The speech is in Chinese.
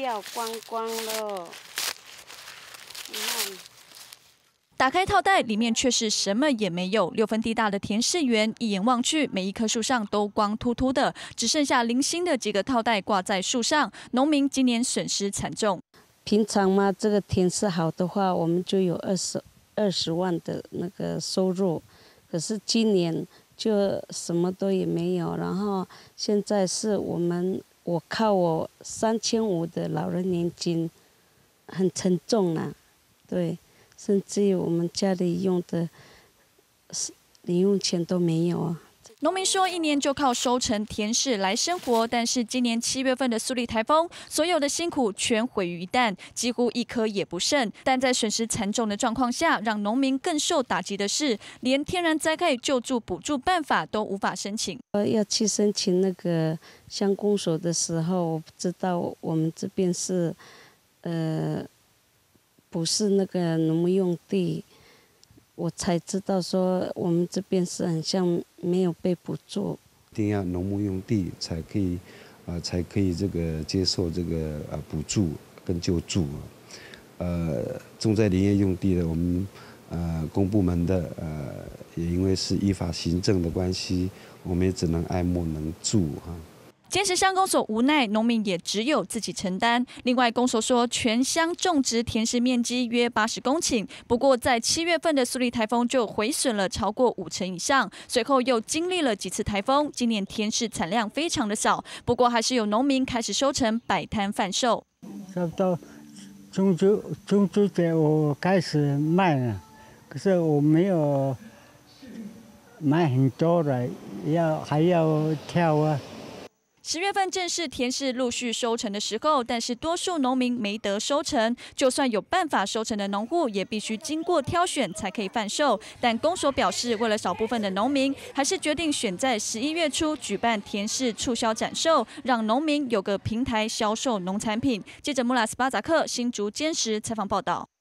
掉光光了。你看。 打开套袋，里面却是什么也没有。6分地大的田氏园，一眼望去，每一棵树上都光秃秃的，只剩下零星的几个套袋挂在树上。农民今年损失惨重。 平常嘛，这个田是好的话，我们就有20万的那个收入。可是今年就什么都也没有。然后现在是我靠我3500的老人年金，很沉重啊，对。 甚至于我们家里用的零用钱都没有啊。 农民说，一年就靠收成田氏来生活，但是今年7月份的苏力台风，所有的辛苦全毁于一旦，几乎一颗也不剩。但在损失惨重的状况下，让农民更受打击的是，连天然灾害救助补助办法都无法申请。 要去申请那个乡公所的时候，我不知道我们这边是，不是那个农牧用地，我才知道说我们这边是很像没有被补助。 一定要农牧用地才可以这个接受这个补助跟救助。种在林业用地的我们公部门的也因为是依法行政的关系，我们也只能爱莫能助啊。 坚持乡公所无奈，农民也只有自己承担。另外，公所说全乡种植田氏面积约80公顷，不过在7月份的苏力台风就毁损了超过50%以上。随后又经历了几次台风，今年田氏产量非常的少。不过还是有农民开始收成摆摊贩售。 差不多中秋节我开始卖了，可是我没有买很多的，还要挑啊。 10月份正是田氏陆续收成的时候，但是多数农民没得收成。就算有办法收成的农户，也必须经过挑选才可以贩售。但公所表示，为了少部分的农民，还是决定选在11月初举办田氏促销展售，让农民有个平台销售农产品。记者穆拉斯巴扎克新竹坚实采访报道。